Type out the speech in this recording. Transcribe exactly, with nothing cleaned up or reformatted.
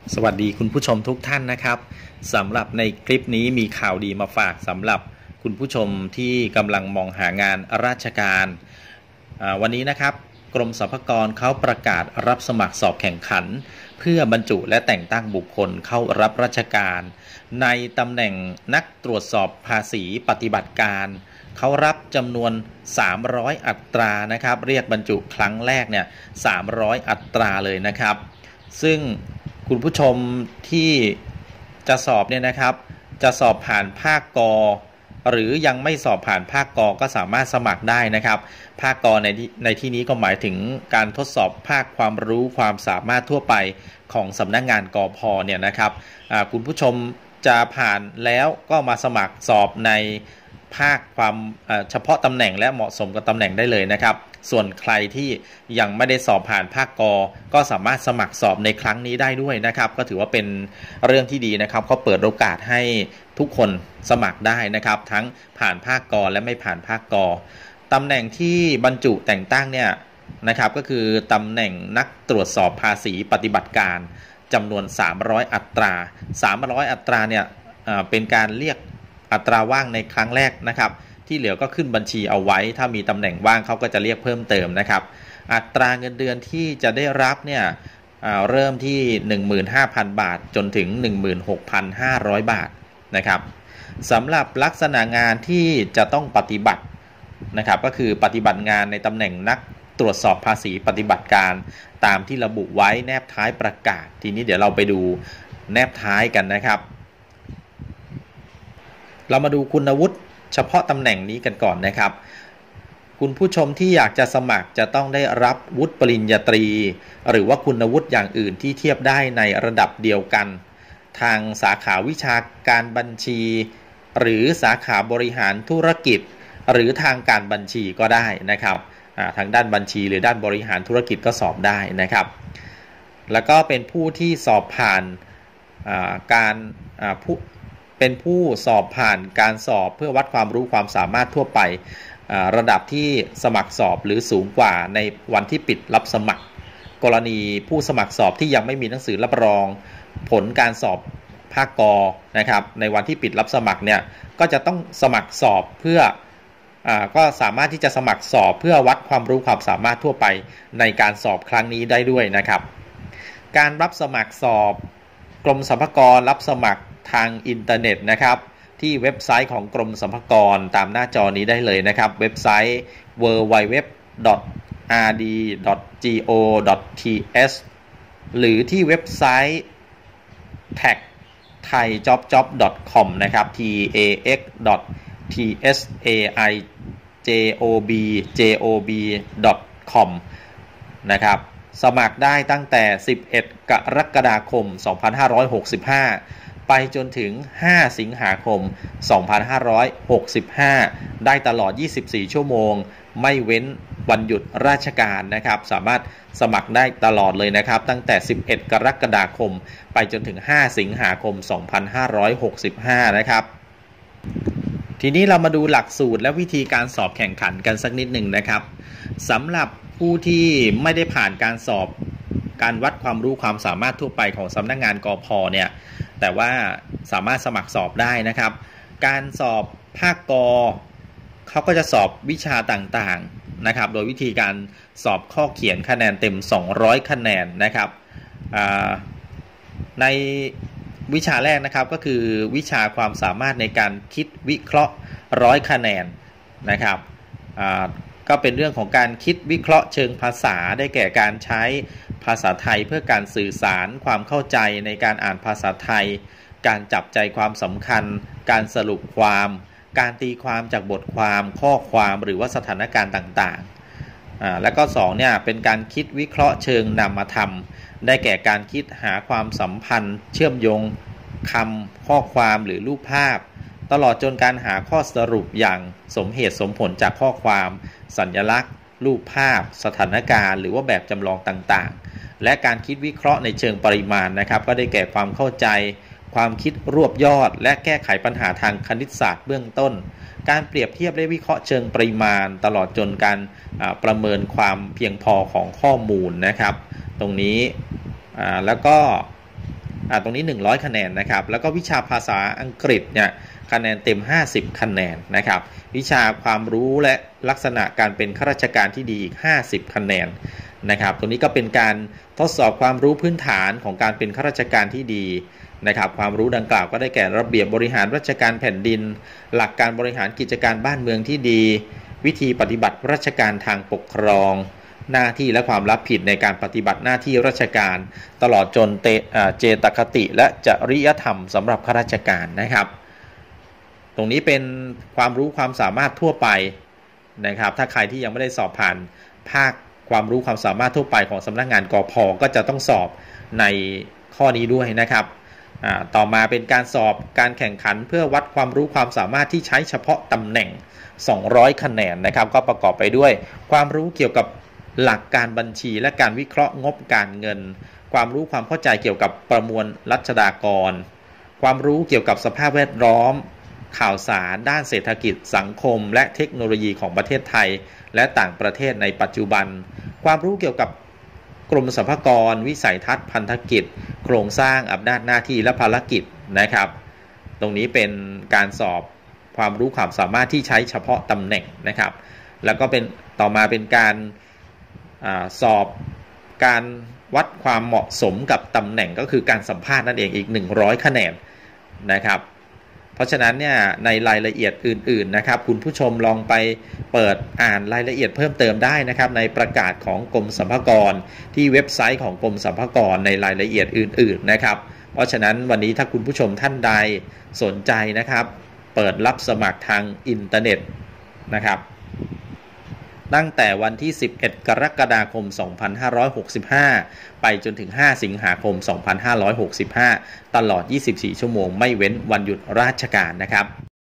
สวัสดีคุณผู้ชมทุกท่านนะครับสำหรับในคลิปนี้มีข่าวดีมาฝากสำหรับคุณผู้ชมที่กำลังมองหางานราชการวันนี้นะครับกรมสรรพากรเขาประกาศรับสมัครสอบแข่งขันเพื่อบรรจุและแต่งตั้งบุคคลเข้ารับราชการในตำแหน่งนักตรวจสอบภาษีปฏิบัติการเขารับจำนวนสามร้อยอัตรานะครับเรียกบรรจุครั้งแรกเนี่ยสามร้อยอัตราเลยนะครับซึ่งคุณผู้ชมที่จะสอบเนี่ยนะครับจะสอบผ่านภาคกหรือยังไม่สอบผ่านภาคกก็สามารถสมัครได้นะครับภาคกในในที่นี้ก็หมายถึงการทดสอบภาคความรู้ความสามารถทั่วไปของสำนักงานกพเนี่ยนะครับคุณผู้ชมจะผ่านแล้วก็มาสมัครสอบในภาคความเฉพาะตำแหน่งและเหมาะสมกับตำแหน่งได้เลยนะครับส่วนใครที่ยังไม่ได้สอบผ่านภาคกก็สามารถสมัครสอบในครั้งนี้ได้ด้วยนะครับก็ถือว่าเป็นเรื่องที่ดีนะครับเขาเปิดโอกาสให้ทุกคนสมัครได้นะครับทั้งผ่านภาคกและไม่ผ่านภาคกตำแหน่งที่บรรจุแต่งตั้งเนี่ยนะครับก็คือตำแหน่งนักตรวจสอบภาษีปฏิบัติการจำนวนสามร้อยอัตราสามร้อยอัตราเนี่ยเป็นการเรียกอัตราว่างในครั้งแรกนะครับที่เหลือก็ขึ้นบัญชีเอาไว้ถ้ามีตำแหน่งว่างเขาก็จะเรียกเพิ่มเติมนะครับอัตราเงินเดือนที่จะได้รับเนี่ยเริ่มที่ หนึ่งหมื่นห้าพัน บาทจนถึง หนึ่งหมื่นหกพันห้าร้อย บาทนะครับสำหรับลักษณะงานที่จะต้องปฏิบัตินะครับก็คือปฏิบัติงานในตำแหน่งนักตรวจสอบภาษีปฏิบัติการตามที่ระบุไว้แนบท้ายประกาศทีนี้เดี๋ยวเราไปดูแนบท้ายกันนะครับเรามาดูคุณวุฒิเฉพาะตำแหน่งนี้กันก่อนนะครับคุณผู้ชมที่อยากจะสมัครจะต้องได้รับวุฒิปริญญาตรีหรือว่าคุณวุฒิอย่างอื่นที่เทียบได้ในระดับเดียวกันทางสาขาวิชาการบัญชีหรือสาขาบริหารธุรกิจหรือทางการบัญชีก็ได้นะครับทางด้านบัญชีหรือด้านบริหารธุรกิจก็สอบได้นะครับแล้วก็เป็นผู้ที่สอบผ่านการผู้เป็นผู้สอบผ่านการสอบเพื่อวัดความรู้ความสามารถทั่วไประดับที่สมัครสอบหรือสูงกว่าในวันที่ปิดรับสมัครกรณีผู้สมัครสอบที่ยังไม่มีหนังสือรับรองผลการสอบภาคกนะครับในวันที่ปิดรับสมัครเนี่ยก็จะต้องสมัครสอบเพื่ออ่าก็สามารถที่จะสมัครสอบเพื่อวัดความรู้ความสามารถทั่วไปในการสอบครั้งนี้ได้ด้วยนะครับการรับสมัครสอบกรมสรรพากรรับสมัครทางอินเทอร์เน็ตนะครับที่เว็บไซต์ของกรมสรรพากรตามหน้าจอนี้ได้เลยนะครับเว็บไซต์ ดับเบิลยู ดับเบิลยู ดับเบิลยู ดอท อาร์ ดี ดอท จี โอ ดอท ที เอส หรือที่เว็บไซต์ ที เอ ซี ไทย จ็อบ จ็อบ ดอท คอม นะครับ ที เอ เอ็กซ์ ดอท ที เอส เอ ไอ จี โอ บี จอบ ดอท คอม นะครับสมัครได้ตั้งแต่สิบเอ็ดกรกฎาคมสองพันห้าร้อยหกสิบห้าไปจนถึงห้าสิงหาคมสองพันห้าร้อยหกสิบห้าได้ตลอดยี่สิบสี่ชั่วโมงไม่เว้นวันหยุดราชการนะครับสามารถสมัครได้ตลอดเลยนะครับตั้งแต่สิบเอ็ดกรกฎาคมไปจนถึงห้าสิงหาคมสองพันห้าร้อยหกสิบห้านะครับทีนี้เรามาดูหลักสูตรและวิธีการสอบแข่งขันกันสักนิดหนึ่งนะครับสำหรับผู้ที่ไม่ได้ผ่านการสอบการวัดความรู้ความสามารถทั่วไปของสำนักงานกพเนี่ยแต่ว่าสามารถสมัครสอบได้นะครับการสอบภาคกเขาก็จะสอบวิชาต่างๆนะครับโดยวิธีการสอบข้อเขียนคะแนนเต็มสองร้อยคะแนนนะครับในวิชาแรกนะครับก็คือวิชาความสามารถในการคิดวิเคราะห์ร้อยคะแนนนะครับก็เป็นเรื่องของการคิดวิเคราะห์เชิงภาษาได้แก่การใช้ภาษาไทยเพื่อการสื่อสารความเข้าใจในการอ่านภาษาไทยการจับใจความสำคัญการสรุปความการตีความจากบทความข้อความหรือว่าสถานการณ์ต่างๆอ่าและก็สองเนี่ยเป็นการคิดวิเคราะห์เชิงนามธรรมได้แก่การคิดหาความสัมพันธ์เชื่อมโยงคำข้อความหรือรูปภาพตลอดจนการหาข้อสรุปอย่างสมเหตุสมผลจากข้อความสัญลักษณ์รูปภาพสถานการณ์หรือว่าแบบจำลองต่างๆและการคิดวิเคราะห์ในเชิงปริมาณนะครับก็ได้แก่ความเข้าใจความคิดรวบยอดและแก้ไขปัญหาทางคณิตศาสตร์เบื้องต้นการเปรียบเทียบและวิเคราะห์เชิงปริมาณตลอดจนการประเมินความเพียงพอของข้อมูลนะครับตรงนี้แล้วก็ตรงนี้หนึ่งร้อยคะแนนนะครับแล้วก็วิชาภาษาอังกฤษเนี่ยคะแนนเต็มห้าสิบคะแนนนะครับวิชาความรู้และลักษณะการเป็นข้าราชการที่ดีอีกห้าสิบคะแนนนะครับตรงนี้ก็เป็นการทดสอบความรู้พื้นฐานของการเป็นข้าราชการที่ดีนะครับความรู้ดังกล่าวก็ได้แก่ระเบียบบริหารราชการแผ่นดินหลักการบริหารกิจการบ้านเมืองที่ดีวิธีปฏิบัติราชการทางปกครองหน้าที่และความรับผิดในการปฏิบัติหน้าที่ราชการตลอดจนเจตคติและจริยธรรมสำหรับข้าราชการนะครับตรงนี้เป็นความรู้ความสามารถทั่วไปนะครับถ้าใครที่ยังไม่ได้สอบผ่านภาคความรู้ความสามารถทั่วไปของสำนักงานกพ.ก็จะต้องสอบในข้อนี้ด้วยนะครับต่อมาเป็นการสอบการแข่งขันเพื่อวัดความรู้ความสามารถที่ใช้เฉพาะตำแหน่งสองร้อยคะแนนนะครับก็ประกอบไปด้วยความรู้เกี่ยวกับหลักการบัญชีและการวิเคราะห์งบการเงินความรู้ความเข้าใจเกี่ยวกับประมวลรัชฎากรความรู้เกี่ยวกับสภาพแวดล้อมข่าวสารด้านเศรษฐกิจสังคมและเทคโนโลยีของประเทศไทยและต่างประเทศในปัจจุบันความรู้เกี่ยวกับกรมสรรพากรวิสัยทัศน์พันธกิจโครงสร้างอำนาจหน้าที่และภารกิจนะครับตรงนี้เป็นการสอบความรู้ความสามารถที่ใช้เฉพาะตำแหน่งนะครับแล้วก็เป็นต่อมาเป็นการอสอบการวัดความเหมาะสมกับตำแหน่งก็คือการสัมภาษณ์นั่นเองอีกหนึ่งร้อยคะแนนนะครับเพราะฉะนั้นเนี่ยในรายละเอียดอื่นๆนะครับคุณผู้ชมลองไปเปิดอ่านรายละเอียดเพิ่มเติมได้นะครับในประกาศของกรมสรรพากรที่เว็บไซต์ของกรมสรรพากรในรายละเอียดอื่นๆนะครับเพราะฉะนั้นวันนี้ถ้าคุณผู้ชมท่านใดสนใจนะครับเปิดรับสมัครทางอินเทอร์เน็ตนะครับตั้งแต่วันที่สิบเอ็ดกรกฎาคมสองพันห้าร้อยหกสิบห้าไปจนถึงห้าสิงหาคมสองพันห้าร้อยหกสิบห้าตลอดยี่สิบสี่ชั่วโมงไม่เว้นวันหยุดราชการนะครับ